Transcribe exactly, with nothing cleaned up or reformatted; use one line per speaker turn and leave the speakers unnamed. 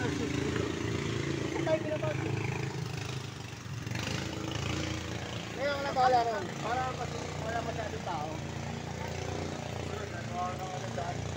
Tayo pinapag. Ngayon na bahala ron. Para mas wala masyadong tao. Wala na daan.